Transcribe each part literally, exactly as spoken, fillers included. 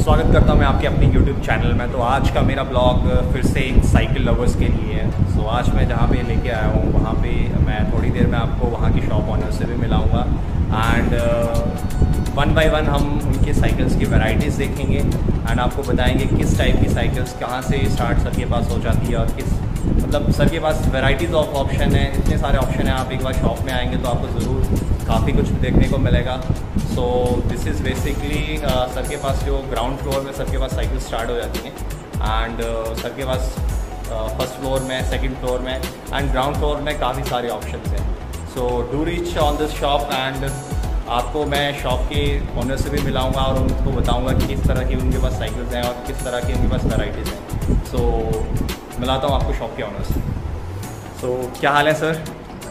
स्वागत करता हूँ मैं आपके अपने यूट्यूब चैनल में। तो आज का मेरा ब्लॉग फिर से एक साइकिल लवर्स के लिए है। सो आज मैं जहाँ पे लेके आया हूँ वहाँ पे मैं थोड़ी देर में आपको वहाँ की शॉप ऑनर से भी मिलाऊंगा एंड वन बाय वन हम उनके साइकिल्स की वैरायटीज़ देखेंगे एंड आपको बताएंगे किस टाइप की साइकिल्स कहाँ से स्टार्ट सर के पास हो जाती है और किस मतलब सर के पास वैराइटीज़ ऑफ ऑप्शन है, इतने सारे ऑप्शन हैं। आप एक बार शॉप में आएंगे तो आपको ज़रूर काफ़ी कुछ देखने को मिलेगा। So this is basically sir के पास जो ग्राउंड फ्लोर में सर के पास साइकिल स्टार्ट हो जाती हैं एंड uh, सर के पास फर्स्ट uh, फ्लोर में, सेकंड फ्लोर में एंड ग्राउंड फ्लोर में काफ़ी सारे ऑप्शंस हैं। So do reach on this shop and आपको मैं शॉप के ओनर से भी मिलाऊंगा और उनको बताऊंगा कि किस तरह की उनके पास साइकिल्स हैं और किस तरह की उनके पास वैराइटीज़ हैं। सो so, मिलाता हूँ आपको शॉप के ओनर से। सो so, क्या हाल है सर?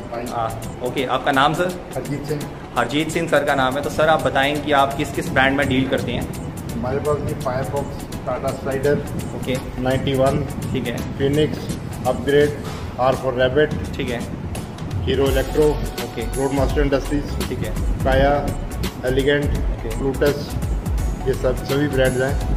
ओके okay, आपका नाम सर? हरजीत सिंह। हरजीत सिंह सर का नाम है। तो सर आप बताएं कि आप किस किस ब्रांड में डील करते हैं? हमारे पास ये Firefox, Tata slider, okay ninety one, ठीक है, Phoenix, upgrade, R for rabbit, ठीक है, Hero Electro, okay, Road Master Industries, ठीक है, काया, एलिगेंट, ओके, प्लूटस, ये सब सभी ब्रांड्स हैं।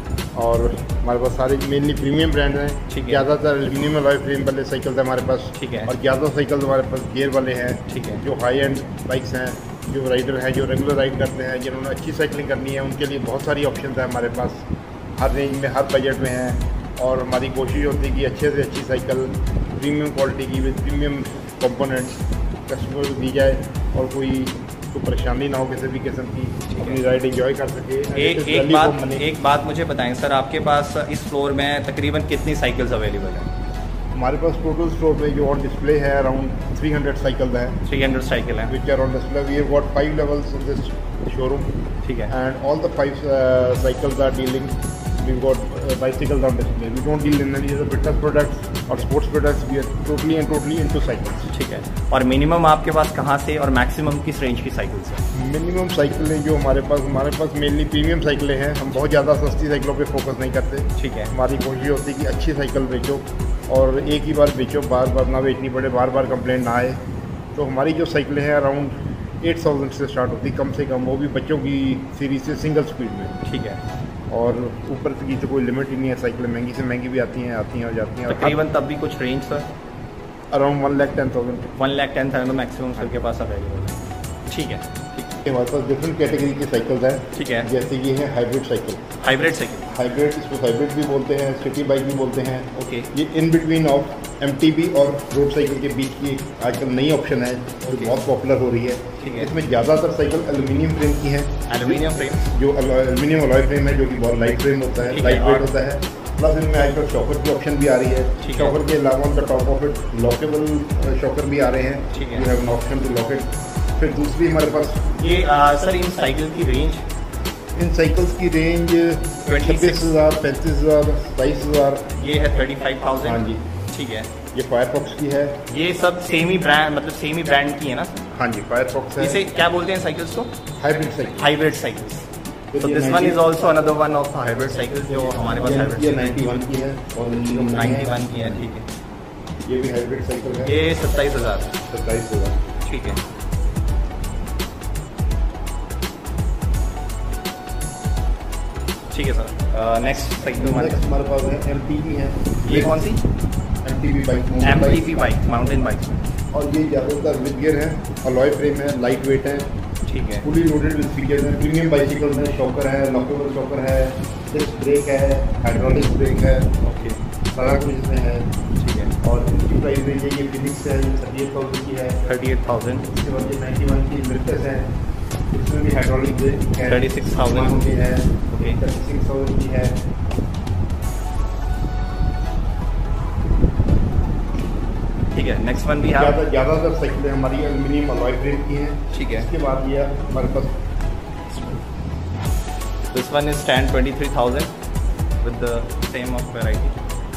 और हमारे पास सारे मेनली प्रीमियम ब्रांड हैं। ठीक है, ज़्यादातर एल्यूमिनियम अलॉय फ्रेम वाले साइकिल हमारे पास, ठीक है, और ज़्यादा साइकिल हमारे पास गियर वाले हैं, ठीक है, जो हाई एंड बाइक्स हैं, जो राइडर हैं, जो रेगुलर राइड करते हैं, जिन्होंने अच्छी साइकिलिंग करनी है, उनके लिए बहुत सारी ऑप्शन है हमारे पास। हर रेंज में, हर बजट में हैं और हमारी कोशिश होती है कि अच्छे से अच्छी साइकिल प्रीमियम क्वालिटी की विद प्रीमियम कंपोनेंट्स कस्टमर को दी जाए और कोई तो परेशानी ना हो किसी भी किस्म की, अपनी राइड एंजॉय कर सके। एक एक बात एक बात मुझे बताएं सर, आपके पास इस फ्लोर में तकरीबन कितनी साइकिल्स अवेलेबल हैं? हमारे पास टोटल स्टोर में जो ऑन डिस्प्ले है अराउंड थ्री हंड्रेड साइकिल है। थ्री हंड्रेड साइकिल है which are on display. We have got five levels in this showroom, ठीक है, and all the five cycles are dealing. We've got uh, bicycles on display. We don't deal in any other fitness products or sports products. We are totally and totally into cycles. ठीक है। और minimum आपके पास कहाँ से और maximum किस range की cycles हैं? मिनिमम साइकिलें जो हमारे पास हमारे पास मेनली प्रीमियम साइकिलें हैं। हम बहुत ज़्यादा सस्ती साइकिलों पे फोकस नहीं करते। ठीक है, हमारी कोशिश होती है कि अच्छी साइकिल बेचो और एक ही बार बेचो, बार बार ना बेचनी पड़े, बार बार कंप्लेंट ना आए। तो हमारी जो साइकिलें हैं अराउंड एट थाउजेंड से स्टार्ट होती कम से कम, वो भी बच्चों की सीरीज से सिंगल स्पीड में। ठीक है, और ऊपर की तो कोई लिमिट ही नहीं है। साइकिलें महंगी से महंगी भी आती हैं आती हैं और जाती हैं। तकरीबन तब भी कुछ range sir? Around one lakh ten thousand one lakh ten thousand maximum sir के पास अवेलेबल है। ठीक है, ठीक है। हमारे पास डिफरेंट कैटेगरी की साइकिल्स हैं। ठीक है, जैसे ये है hybrid cycle. Hybrid cycle, hybrid इसको हाइब्रिड भी बोलते हैं, सिटी बाइक भी बोलते हैं। ओके, ये इन बिटवीन ऑफ एमटीबी और रोड साइकिल के बीच की आजकल नई ऑप्शन है जो बहुत पॉपुलर हो रही है। ठीक है, इसमें ज़्यादातर साइकिल एल्यूमिनियम फ्रेम की है। एल्यूमिनियम फ्रेम, जो एल्यूमिनियम अलॉय फ्रेम है, जो कि बहुत लाइट फ्रेम होता है, लाइट वेट होता है। प्लस इनमें आजकल शॉकर की ऑप्शन भी आ रही है। शॉकर के अलावा उनका top of it lockable shocker भी आ रहे हैं। ठीक है, you have an option to lock it. फिर दूसरी हमारे पास ये आ, सर इन साइकिल की रेंज, इन साइकिल्स की रेंज छब्बीस हज़ार, पैंतीस हज़ार, बाईस हज़ार। ये है थर्टी फाइव थाउजेंड। हाँ जी, ठीक है। ये फायरफॉक्स की है। ये सब सेम ही ब्रांड मतलब सेम ही ब्रांड की है ना? हाँ जी, फायरफॉक्स है। इसे क्या बोलते हैं साइकिल्स को? Hybrid cycle. Hybrid cycles. तो this one is also another one of hybrid cycles जो हमारे पास हाइब्रिड ये नाइन्टी वन की है और नाइन्टी वन की है। ठीक है, ये भी हाइब्रिड साइकिल है। ये सत्ताईस हज़ार सत्ताईस हज़ार। ठीक है, ठीक है सर। नेक्स्ट साइकिल हमारे पास है एमटीबी है। ये कौन सी? MTB bike. MTB bike, mountain bike. और ये ज़्यादातर विद गियर है, अलॉय फ्रेम है, लाइट वेट है। ठीक है, फुली लोडेड विद फीचर्स हैं। प्रीमियम बाइसिकल है, शॉकर है, लॉकेबल शॉकर है, डिस्क ब्रेक है, हाइड्रोलिक ब्रेक है। ओके, सारा कुछ इसमें है। ठीक है, और इसकी प्राइस रेंज है, ये फिनिक्स है, ये थर्टी एट थाउजेंड की है। Thirty eight thousand. इसके बाद ये नाइन्टी वन की मिर्कस है, इसमें भी हाइड्रोलिक ब्रेक है। थर्टी सिक्स थाउजेंड की है। ओके, थर्टी सिक्स थाउजेंड की है। ठीक है। नेक्स्ट वन भी है। ज़्यादा ज़्यादातर साइकिलें हमारी एल्यूमिनियम अलॉय फ्रेम की हैं। ठीक है, इसके बाद ये हमारे पास this one is ten twenty three thousand with the same of variety.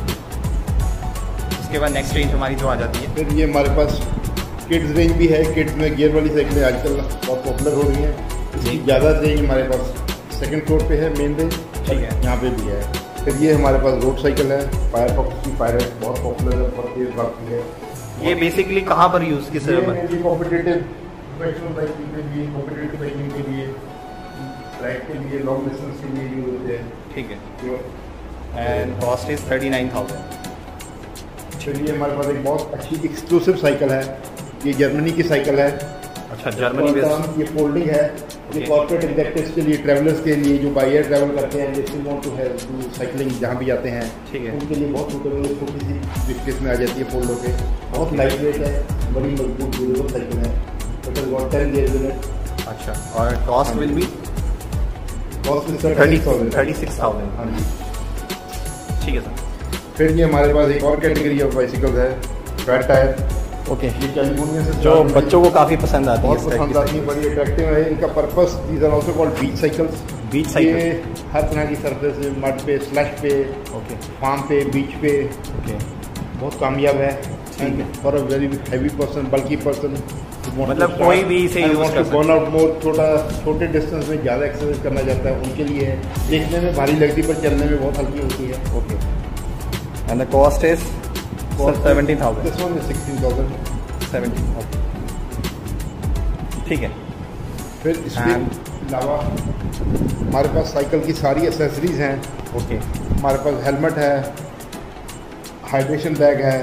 उसके बाद नेक्स्ट रेंज हमारी जो आ जाती है, फिर ये हमारे पास किड्स रेंज भी है। किड्स में गियर वाली साइकिलें आजकल बहुत पॉपुलर हो रही हैं। इसकी ज़्यादा रेंज हमारे पास सेकंड फ्लोर पे है, मेन रेंज। ठीक है, यहाँ पे भी है। फिर ये हमारे पास रोड साइकिल है, फायरफॉक्स की फायर बहुत पॉपुलर है, बहुत तेज भागती है। ये बेसिकली कहाँ पर यूज़ किस कॉम्पिटिटिव प्रोफेशनल बाइकिंग के लिए, कॉम्पिटिटिव बाइकिंग के लिए ट्रैक के लिए, लॉन्ग डिस्टेंस के लिए यूज होते हैं। ठीक है। And cost is thirty nine thousand. चलिए हमारे पास एक बहुत अच्छी एक्सक्लूसिव साइकिल है, ये जर्मनी की साइकिल है। अच्छा, जर्मनी बेस्ड। ये फोल्डिंग है, ये कॉर्पोरेट एग्जेक्टिव्स के लिए, ट्रैवलर्स के लिए जो बाई एयर ट्रैवल करते हैं, जैसे want to have to cycling जहाँ भी जाते हैं, ठीक है, उनके लिए बहुत सूटेबल है। छोटी सी ब्रिफकेस में आ जाती है फोल्ड होके, बहुत लाइट वेट है, बड़ी मजबूत ड्यूरेबल साइकिल है। It has got ten gears in it. अच्छा, और cost will be cost thirty thirty six thousand. हाँ जी, ठीक है सर। फिर ये हमारे पास एक और कैटेगरी ऑफ बाइसिकल्स है, फ्लैट टायर। ओके, ये कैलिफोर्निया से जो बच्चों को काफ़ी पसंद आती है, बहुत पसंद आती है, बड़ी अट्रैक्टिव है। इनका purpose, these are also called beach cycles. Beach cycle, ये हर तरह की सरफेस, मड पे, स्लश पे, ओके, फार्म पे, बीच पे, ओके, बहुत कामयाब है। ठीक है। For a very heavy person, बल्कि पर्सन, मतलब कोई भी इसे यूज कर सकता है। बर्न आउट मोर, छोटा छोटे डिस्टेंस में ज़्यादा एक्सरसाइज करना चाहता है, उनके लिए है। देखने में भारी लगती है पर चलने में बहुत हल्की होती है। Okay, and the cost is seventeen thousand. This one is sixteen thousand. Seventeen, okay, ठीक है। फिर इसके अलावा हमारे पास साइकिल की सारी एसेसरीज हैं। ओके, हमारे पास हेलमेट है, हाइड्रेशन बैग है,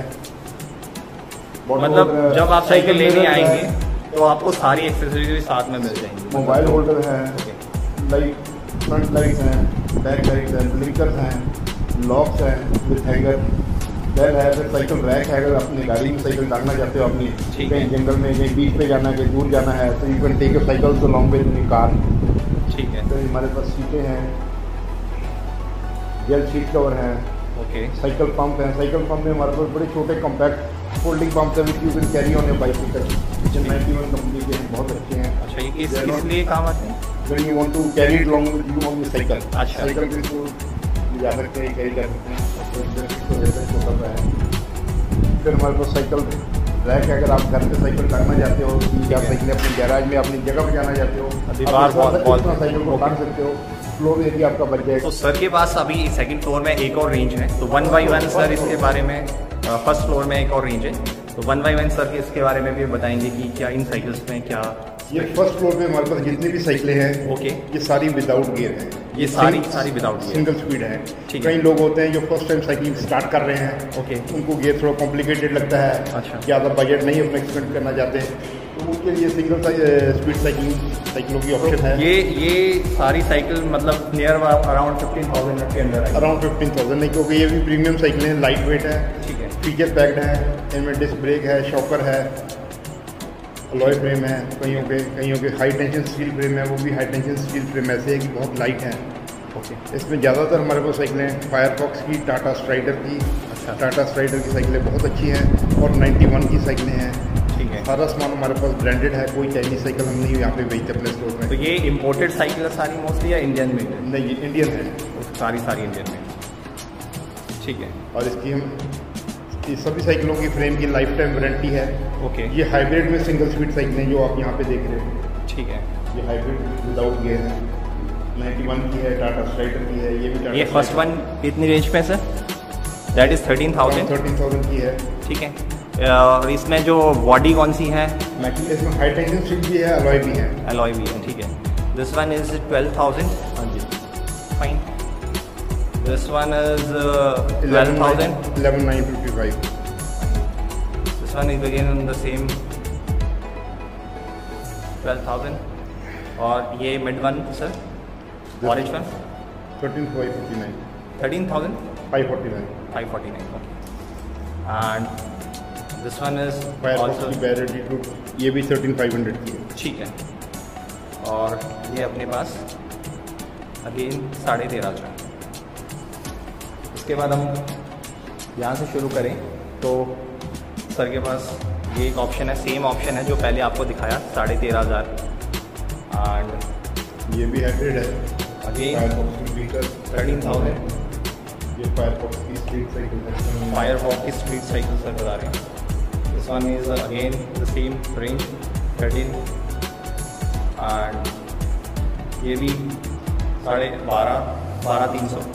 मतलब जब आप साइकिल लेने आएंगे तो आपको सारी एक्सेसरीज भी साथ में मिल जाएंगी। मोबाइल होल्डर है, लाइट, फ्रंट लाइट्स हैं, बैक लाइट्स हैं, ब्लिंकर्स हैं, लॉक्स हैं विद हैंगर, बेल है, फिर साइकिल रैक है। अगर अपनी गाड़ी में साइकिल डालना चाहते हो, अपनी कहीं जंगल में, कहीं बीच पे जाना है, कहीं दूर जाना है, तो you can take your cycle to long way in car. ठीक है। तो हमारे पास सीटें हैं, जेल सीट कवर हैं, ओके, साइकिल पंप है। साइकिल पंप में हमारे पास बड़े छोटे कॉम्पैक्ट फोल्डिंग पंप है, which you can carry on your bicycle. किचन नाइन्टी वन कंपनी के हैं, बहुत अच्छे हैं। अच्छा, ये किस किस लिए काम आते हैं? When you want to carry it long with you on your cycle. अच्छा, साइकिल के थ्रू जा सकते हैं, कैरी कर सकते हैं, तो जैसे छोटा सा है। फिर हमारे पास साइकिल रैक है, अगर आप घर पे साइकिल टांगना चाहते हो, या साइकिल अपने गैराज में अपनी जगह पर जाना चाहते हो, बार बहुत साइकिल को टांग सकते हो, फ्लोर एरिया आपका बच जाएगा। तो सर के पास अभी सेकंड फ्लोर में एक और रेंज है, तो वन बाई वन सर इसके बारे में, फर्स्ट फ्लोर में एक और रेंज है, तो वन बाई वन सर इसके बारे में भी बताएंगे कि क्या इन साइकिल्स में क्या। ये फर्स्ट फ्लोर पे हमारे पास जितनी भी साइकिलें हैं, ओके, ये सारी विदाउट गियर हैं। ये सारी सारी विदाउट गियर, सिंगल स्पीड है। ठीक है। कई लोग होते हैं जो फर्स्ट टाइम साइकिलिंग स्टार्ट कर रहे हैं, ओके, उनको गियर थोड़ा कॉम्प्लिकेटेड लगता है, अच्छा, ज़्यादा बजट नहीं अपना एक्सपेंड करना चाहते हैं, तो उनके लिए सिंगल स्पीड साइकिलिंग साइकिलों की ऑप्शन है। ये ये सारी साइकिल मतलब नियर अराउंड फिफ्टीन थाउजेंड के अंदर, अराउंड फिफ्टीन थाउजेंड नहीं, क्योंकि ये भी प्रीमियम साइकिलें हैं, लाइट वेट है, ठीक है, फीचर पैक्ड है, इनमें डिस्क ब्रेक है, शॉकर है, अलॉय फ्रेम है, कईयों के कईयों के हाई टेंशन स्टील फ्रेम है, वो भी हाई टेंशन स्टील फ्रेम ऐसे है कि बहुत लाइट है। ओके, इसमें ज़्यादातर हमारे पास साइकिलें फायरफॉक्स की, टाटा स्ट्राइडर की, अच्छा, टाटा स्ट्राइडर की साइकिलें बहुत अच्छी हैं, और नाइन्टी वन की साइकिलें हैं। ठीक है। सारा सामान हमारे पास ब्रांडेड है, कोई चाइनीज साइकिल हम नहीं यहाँ पे बेचते अपने स्टोर में। तो ये इम्पोर्टेड साइकिल है सारी मोस्टली या इंडियन मेड है? नहीं, ये इंडियन है, सारी सारी इंडियन मेड, ठीक है। और इसकी हम ये सभी साइकिलों की फ्रेम की लाइफ टाइम वारंटी है। ओके, ये हाइब्रिड में सिंगल स्पीड साइकिलें जो आप यहाँ पे देख रहे हो, ठीक है, ये हाइब्रिड विदाउट गियर है, नाइन्टी वन की है, टाटा स्ट्राइडर की है, ये भी टाटा। ये फर्स्ट वन कितनी रेंज पे है sir? That is thirteen thousand thirteen thousand की है, ठीक है। और इसमें जो बॉडी कौन सी है? इसमें हाई टेंशन स्टील भी है, अलॉय भी है, अलॉय भी है, ठीक है। This one is twelve thousand, हाँ जी, fine. This one is twelve thousand, eleven nine fifty five. This one is again in the same twelve thousand. और ये mid one sir, orange one, thirteen five fifty nine, thirteen thousand five forty nine, five forty nine, and this one is Firefox की battery too, ये भी thirteen five hundred की है, ठीक है। और ये अपने पास अगेन साढ़े तेरह का। इसके बाद हम यहाँ से शुरू करें तो सर के पास ये एक ऑप्शन है, सेम ऑप्शन है जो पहले आपको दिखाया, साढ़े तेरह हज़ार। एंड ये भी हाइब्रिड है, अगेन फायरफॉक्स की व्हीकल थर्टीन थाउजेंड। ये फायरफॉक्स की स्ट्रीट साइकिल है, फायरफॉक्स की स्ट्रीट साइकिल सर बता रहे हैं। This one is again the same range thirteen, and ये भी साढ़े बारह बारह तीन सौ।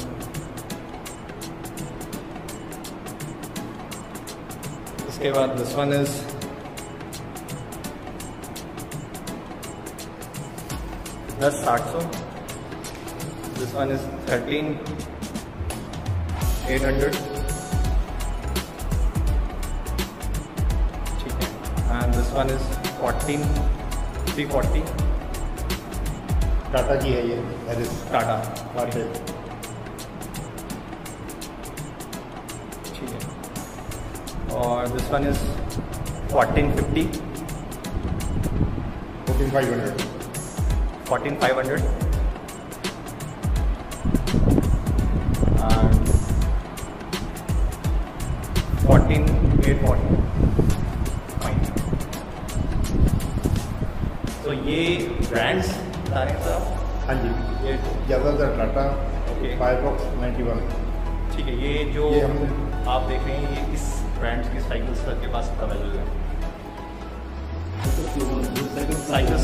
इसके बाद दिस वन इज दस साठ सौ, This one is thirteen eight hundred. ठीक है. And this one is fourteen three forty. Tata की है ये, हैरिस टाटा. टाटा. ठीक है. और this one is fourteen fifty. Fourteen five hundred. fourteen five hundred. And fourteen eight forty. Fine. So ये brands बता रहे हैं सर आप? हाँ जी, ये ज़्यादातर Tata, Okay. Firefox ninety one. ठीक है. ये जो ये हमने आप देख रहे हैं ये किस ब्रांड्स की साइकिल्स सर के पास अवेलेबल है? साइकिल्स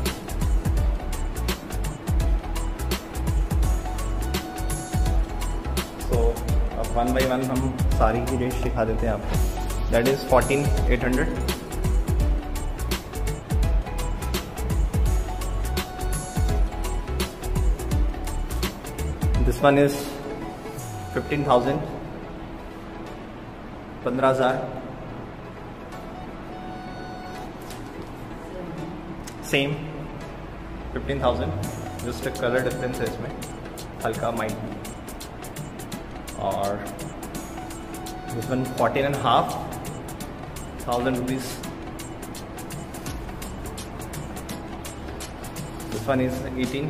तो अब वन बाई वन हम सारी की रेंज दिखा देते हैं आपको. That is fourteen eight hundred. This one is fifteen thousand. पंद्रह हज़ार. Same fifteen thousand. जस्ट एक कलर डिफरेंस है इसमें हल्का माइंड. और this one fourteen and half thousand rupees. This one is eighteen.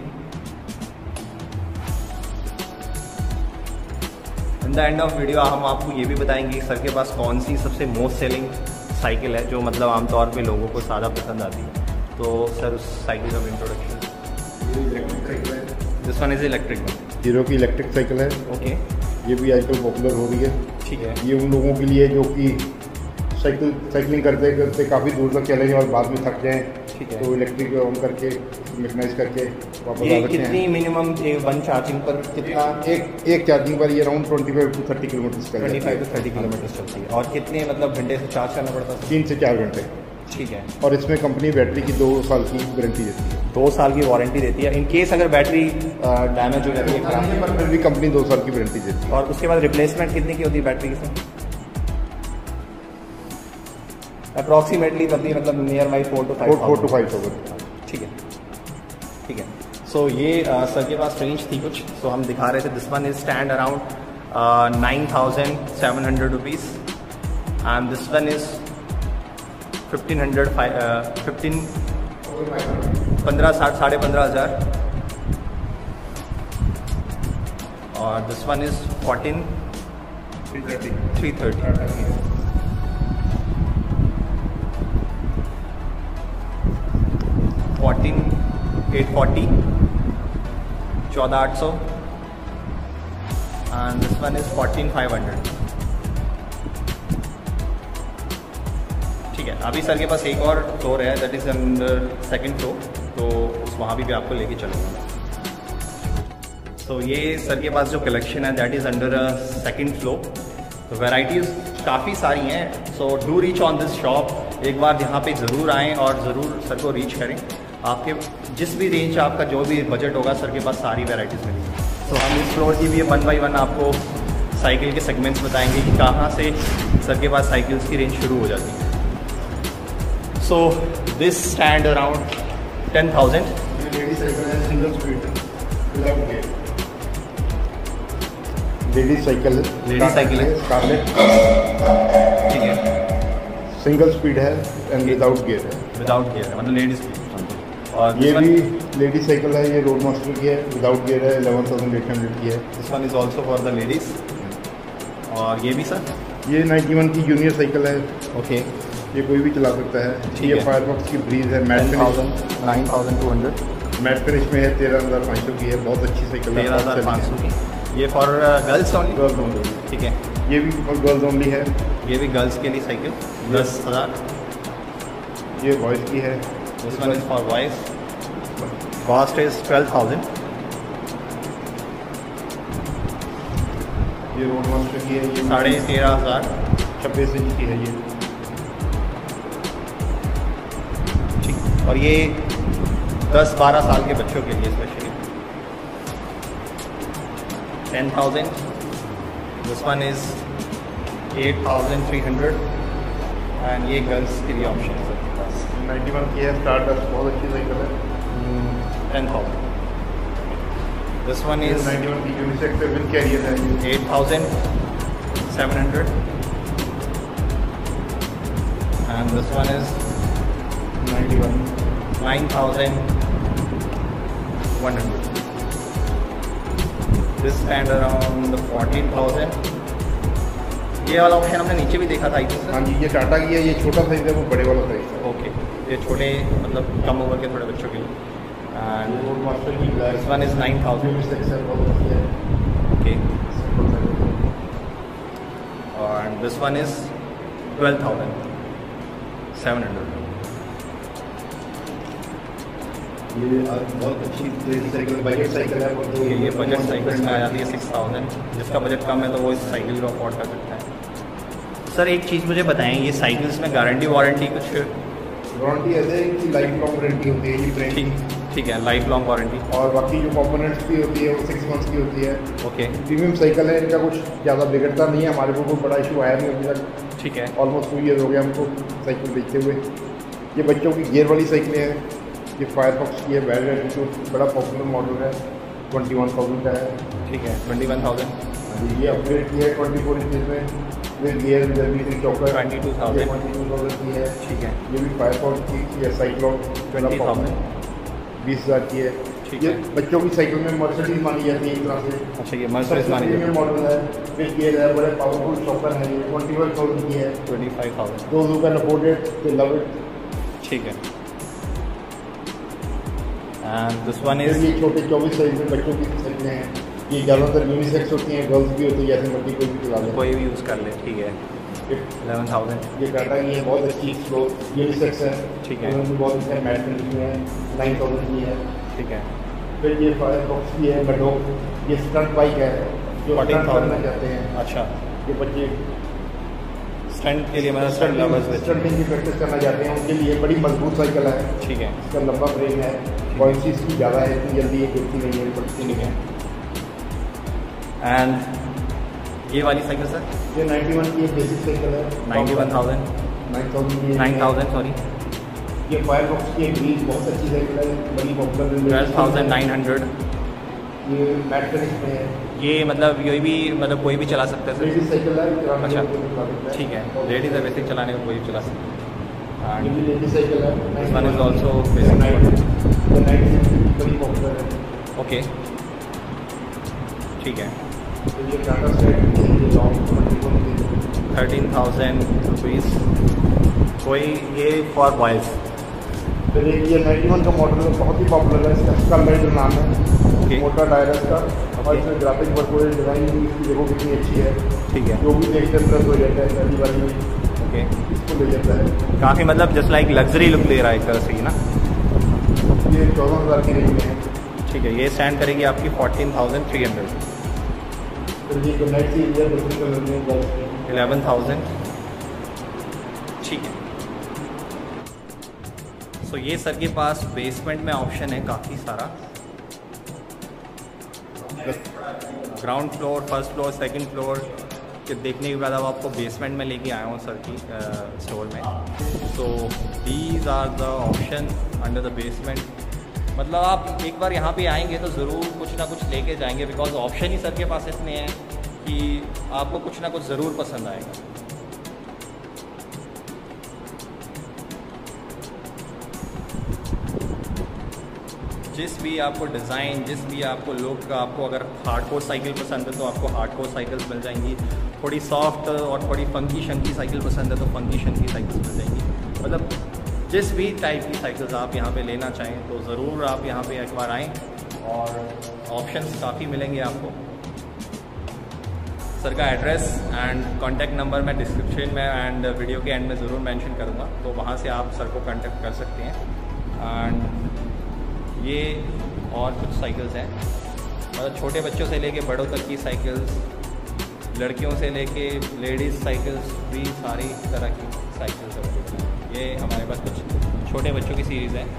In the end of video हम आपको ये भी बताएंगे कि सर के पास कौन सी सबसे मोस्ट सेलिंग साइकिल है जो मतलब आमतौर पे लोगों को ज़्यादा पसंद आती है. तो सर उस साइकिल का इंट्रोडक्शन. इलेक्ट्रिक साइकिल है. This one is electric. Hero की इलेक्ट्रिक साइकिल है. ओके. ये भी आजकल पॉपुलर हो रही है. ठीक है. ये उन लोगों के लिए जो कि साइकिल साइकिलिंग करते करते काफ़ी दूर तक चलेंगे और बाद में थक जाएं. ठीक है. तो इलेक्ट्रिक ऑन करके मैकेनाइज करके वापस ये आ सकते कितनी हैं. मिनिमम वन चार्जिंग पर कितना? एक एक चार्जिंग पर ये around twenty five to thirty kilometre twenty five to thirty kilometre चलती है. और कितने मतलब घंटे से चार्ज करना पड़ता है? तीन से चार घंटे. ठीक है. और इसमें कंपनी बैटरी की दो साल की गारंटी देती है. दो साल की वारंटी देती है. इन केस अगर बैटरी डैमेज हो जाती है खराब, पर फिर भी कंपनी दो साल की वारंटी देती है. और उसके बाद रिप्लेसमेंट कितने की होती है बैटरी से? अप्रॉक्सीमेटली बनती है मतलब near by four to five four to five thousand. ठीक है. ठीक है. सो ये uh, सर के पास रेंज थी कुछ, सो so हम दिखा रहे थे. This one is stand around nine thousand seven hundred rupees. And this one is fifteen hundred fifteen पंद्रह साठ साढ़े पंद्रह हज़ार. और this one is fourteen three thirty. Fourteen eight forty. चौदह आठ सौ. And this one is fourteen five hundred. ठीक है. अभी सर के पास एक और फ्लोर है that is under second floor, तो उस वहाँ भी, भी आपको लेके चलूँगा. सो so, ये सर के पास जो कलेक्शन है that is under second floor. तो वैराइटीज़ काफ़ी सारी हैं. So do reach on this shop. एक बार यहाँ पे ज़रूर आएँ और ज़रूर सर को रीच करें. आपके जिस भी रेंज आपका जो भी बजट होगा सर के पास सारी वैराइटीज़ मिलेंगी. तो हम इस फ्लोर की भी वन बाई वन आपको साइकिल के सेगमेंट्स बताएंगे कि कहाँ से सर के पास साइकिल्स की रेंज शुरू हो जाती है. So this stand around ten thousand. Ladies cycle है single speed without gear. Ladies cycle है. लेडीज साइकिल है स्कारलेट. ठीक है. सिंगल स्पीड है एंड विदाउट गियर है. विदाउट गियर है मतलब लेडीज. और ये भी लेडीज साइकिल है. ये रोड मास्टर की है, विदाउट गियर है, इलेवन थाउजेंड एट हंड्रेड की है. This one is also for the ladies. और ये भी सर ये नाइन्टी वन की जूनियर साइकिल है. ओके. ये कोई भी चला सकता है. ठीक ये है. फायरफॉक्स की ब्रीज है. Matte finish nine thousand two hundred. Matte finish में है. तेरह हज़ार पाँच सौ की है. बहुत अच्छी साइकिल है. तेरह हज़ार पाँच सौ की. ये for girls only. Girls only. ठीक है. ये भी फॉर गर्ल्स ओनली है. ये भी गर्ल्स के लिए साइकिल दस हज़ार. ये बॉयज़ की है. This one is for boys. Cost is twelve thousand. ये रोड मास्टर की है. ये साढ़े तेरह हज़ार. छब्बीस इंच की है ये. ठीक. और ये दस बारह साल के बच्चों के लिए specially. Ten thousand, this one is eight thousand three hundred and ये गर्ल्स के लिए ऑप्शन है सर के पास। नाइन्टी वन की है स्टारडस्ट, बहुत अच्छी साइकिल है। Ten thousand, this one is ninety one की यूनिसेक्स है, विद कैरियर है। Eight thousand seven hundred and this one is ninety one nine thousand one hundred, this stand around fourteen thousand. ये वाला option हमने नीचे भी देखा था आई थिंक हाँ जी, ये टाटा की है, ये छोटा साइज है, वो बड़े वाला साइज है। ओके, ये छोटे मतलब कम उम्र के थोड़े बच्चों के लिए। एंड रोड मास्टर की black, this one is nine thousand. Unisex है, बहुत अच्छी है। Okay, simple cycle. And this one is twelve thousand seven hundred. ये बहुत अच्छी साइकिल, बजट साइकिल है। वो ये ये बजट साइकिल में आ जाती है सिक्स थाउजेंड। जिसका बजट कम है तो वो इस साइकिल को अफोर्ड कर सकता है। सर एक चीज़ मुझे बताएं, ये साइकिल्स में गारंटी वारंटी कुछ? वारंटी ऐसे है कि लाइफ लॉन्ग वारंटी होती है, ये ब्रांड ठीक ठीक है, लाइफ लॉन्ग वारंटी। और बाकी जो कंपोनेंट्स भी होती है वो सिक्स मंथ्स की होती है। ओके, प्रीमियम साइकिल है, इनका कुछ ज़्यादा बिगड़ता नहीं है। हमारे को कोई बड़ा इशू आया नहीं अभी तक। ठीक है, ऑलमोस्ट टू ईयर हो गया हमको साइकिल बेचते हुए। ये बच्चों की गियर वाली साइकिलें हैं। ये फायरफॉक्स की है, वेल एटीट्यूड, बड़ा पॉपुलर मॉडल है, ट्वेंटी वन थाउजेंड का है। ठीक है, ट्वेंटी वन थाउजेंड। ये अपग्रेड की है ट्वेंटी फोर इंचज में, with gear with shocker, twenty two thousand. Twenty two thousand की है। ठीक है, ये भी फायरफॉक्स की है, साइक्लोन ट्वेंटी थाउजेंड बीस हज़ार की है। ठीक ये है। बच्चों की साइकिल में मर्सिडीज मानी जाती है एक तरह से। अच्छा, ये मर्सिडीज मानी प्रीमियम जाती मॉडल है, विद गियर है, बड़े पावरफुल चौकर है। ये ट्वेंटी वन थाउजेंड की है। है, twenty five thousand. Those who can afford it they love it. ठीक है, एंड दिस वन इज ये छोटे चौबीस साइज में बच्चों की साइकिलें हैं। ये ज़्यादातर यूनिसेक्स होती हैं, गर्ल्स भी होती है, जैसे मर्जी कोई भी चला ले। कोई भी यूज़ कर ले। ठीक है, इलेवन थाउजेंड। ये टाटा की है, बहुत अच्छी स्लो यूनिसेक्स है। ठीक है। उन्होंने बहुत अच्छे मैट फिनिश में है, नाइन थाउजेंड की है। ठीक है, फिर ये फायरफॉक्स की है, मेडो, ये स्टंट बाइक है जो फोर्टीन स्टंट थाउजेंड करना चाहते हैं। अच्छा, ये बच्चे स्टंट के लिए मतलब स्टंट लवर्स में। स्टंटिंग की प्रैक्टिस करना चाहते हैं, उनके लिए बड़ी मजबूत साइकिल है। ठीक है, इसका लंबा फ्रेम है, पॉइंट्स इसकी ज़्यादा है, इतनी जल्दी ये गिरती नहीं है, पड़ती नहीं है। एंड ये वाली साइकिल सर? ये नाइन्टी वन की एक बेसिक साइकिल है, ninety one thousand nine thousand की है। नाइन थाउजेंड सॉरी ये फायरफॉक्स की एक ग्रीन बहुत अच्छी साइकिल है, बड़ी पॉपुलर है। Twelve thousand nine hundred. ये मैट फिनिश में है। ये मतलब ये भी मतलब कोई भी चला सकता है सर? लेडीज साइकिल है, चलाने अच्छा। को कोई चला सकता है। ठीक है, लेडीज है बेसिक चलाने को कोई भी चला सकता है। ये एंड भी लेडीज साइकिल है। This one is also nine basic. बड़ी पॉपुलर है। ओके, ठीक है, तो ये टाटा स्काई ये लॉन्ग ट्वेंटी वन की थर्टीन थाउजेंड रुपीज़। कोई ये फॉर बॉयज़। फिर एक ये नाइन्टी वन का मॉडल है, बहुत ही पॉपुलर है। इसका स्कलराइडर नाम है। ओके, मोटा टायर है इसका, और इसमें ग्राफिक वर्क हो डिज़ाइन भी इसकी देखो कितनी अच्छी है। ठीक है, जो भी देखते हैं हो जाता है, पहली बार में ओके। इसको ले जाता है। काफ़ी मतलब जस्ट लाइक लग्जरी लुक दे रहा है एक तरह से ही ना। ये चौदह हज़ार की रेंज में है। ठीक है, ये स्टैंड करेगी आपकी फोर्टीन थाउजेंड थ्री हंड्रेड। फिर ये कनेक्ट सीरीज है, दूसरे कलर में गर्ल्स में। Eleven thousand. ठीक है, सो ये सर के पास बेसमेंट में ऑप्शन है काफ़ी सारा। Ground floor, first floor, second floor के देखने के बाद अब आपको बेसमेंट में लेके आया हूँ सर की स्टोर में। So these are the option under the basement. मतलब आप एक बार यहाँ पे आएंगे तो ज़रूर कुछ ना कुछ लेके जाएंगे, बिकॉज ऑप्शन ही सर के पास इतने हैं कि आपको कुछ ना कुछ ज़रूर पसंद आएगा। जिस भी आपको डिज़ाइन, जिस भी आपको लुक, आपको अगर हार्डकोर साइकिल पसंद है तो आपको हार्डकोर साइकिल्स मिल जाएंगी। थोड़ी सॉफ्ट और थोड़ी फंकी शंकी साइकिल पसंद है तो फंकी शंकी साइकिल्स मिल जाएंगी। मतलब जिस भी टाइप की साइकिल्स आप यहाँ पे लेना चाहें तो ज़रूर आप यहाँ पे एक बार आएँ, और ऑप्शंस काफ़ी मिलेंगे आपको। सर का एड्रेस एंड कॉन्टैक्ट नंबर मैं डिस्क्रिप्शन में एंड वीडियो के एंड में ज़रूर मेंशन करूँगा, तो वहाँ से आप सर को कांटेक्ट कर सकते हैं। एंड ये और कुछ साइकिल्स हैं, मतलब छोटे बच्चों से लेके बड़ों तक की साइकिल्स, लड़कियों से लेके लेडीज़ साइकिल्स भी, सारी तरह की साइकिल्स अवेलेबल हैं। ये हमारे पास कुछ छोटे बच्चों की सीरीज़ है।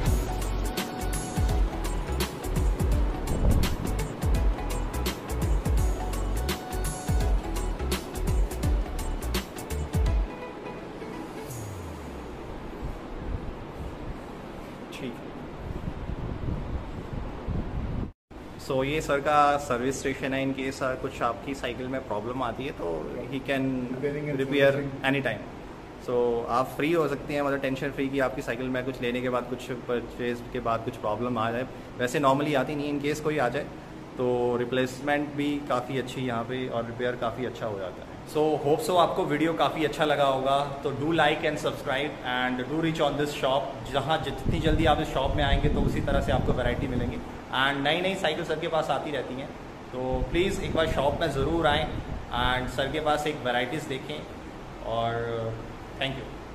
सो so, ये सर का सर्विस स्टेशन है। इन केस कुछ आपकी साइकिल में प्रॉब्लम आती है तो he can repair any time. So आप फ्री हो सकती हैं, मतलब टेंशन फ्री कि आपकी साइकिल में कुछ लेने के बाद, कुछ परचेज के बाद कुछ प्रॉब्लम आ जाए। वैसे नॉर्मली आती नहीं, इन केस कोई आ जाए तो रिप्लेसमेंट भी काफ़ी अच्छी यहाँ पे और रिपेयर काफ़ी अच्छा हो जाता है। सो होप सो आपको वीडियो काफ़ी अच्छा लगा होगा। तो do like and subscribe and do reach on this shop. जहाँ जितनी जल्दी आप इस शॉप में आएंगे तो उसी तरह से आपको वैरायटी मिलेंगी एंड नई नई साइकिल सर के पास आती रहती हैं। तो प्लीज़ एक बार शॉप में ज़रूर आएँ एंड सर के पास एक वैराइटीज़ देखें। और थैंक यू।